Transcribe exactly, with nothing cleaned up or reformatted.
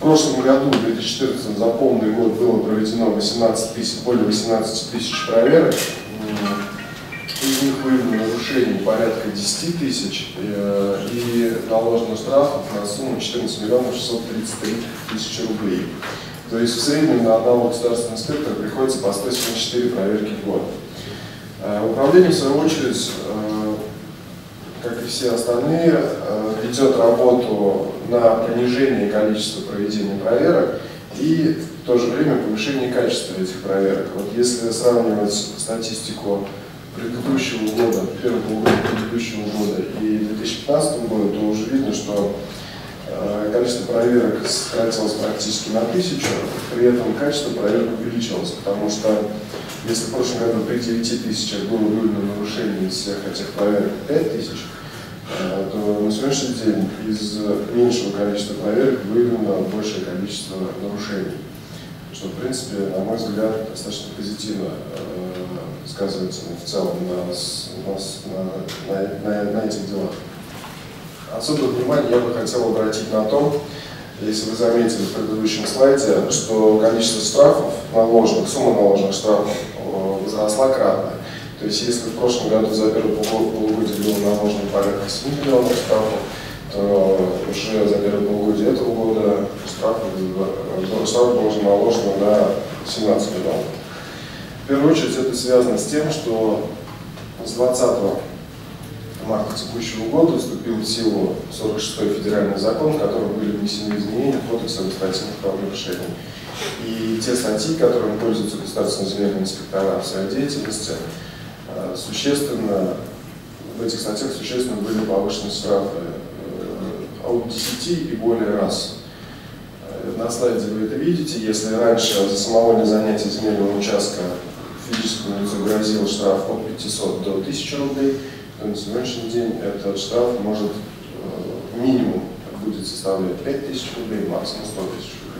прошлом году, в две тысячи четырнадцатом, за полный год было проведено восемнадцать тысяч, более восемнадцати тысяч проверок. Из них выявлено нарушений порядка десяти тысяч и наложено штрафов на сумму четырнадцать миллионов шестьсот тридцать три тысячи рублей. То есть в среднем на одного государственного инспектора приходится по сто семьдесят четыре проверки в год. Управление, в свою очередь, как и все остальные, ведет работу на понижение количества проведения проверок и в то же время повышение качества этих проверок. Вот если сравнивать статистику предыдущего года, первого полугодия предыдущего года и две тысячи пятнадцатого года, то уже видно, что количество проверок сократилось практически на тысячу, при этом качество проверок увеличилось, потому что если в прошлом году при девяти тысячах было выявлено нарушений из всех этих проверок пять тысяч, то на сегодняшний день из меньшего количества проверок выявлено большее количество нарушений, что, в принципе, на мой взгляд, достаточно позитивно э, сказывается в целом на, на, на, на, на этих делах. Особое внимание я бы хотел обратить на то, если вы заметили в предыдущем слайде, что количество штрафов наложенных, сумма наложенных штрафов возросла кратно. То есть если в прошлом году за первое полугодие было наложено порядка семи миллионов штрафов, то уже за первое полугодие этого года штраф, штраф было уже наложено на семнадцать миллионов. В первую очередь это связано с тем, что с двадцатого марта текущего года вступил в силу сорок шестой федеральный закон, в котором были внесены изменения в Кодекс административных правонарушений. И те статьи, которыми пользуются государственные земельные инспектора в своей деятельности, существенно, в этих статьях существенно были повышены штрафы от десяти и более раз. На слайде вы это видите. Если раньше за самовольное занятие земельного участка физическому лицу грозил штраф от пятисот до тысячи рублей, то на сегодняшний день этот штраф может минимум будет составлять пять тысяч рублей, максимум сто тысяч рублей.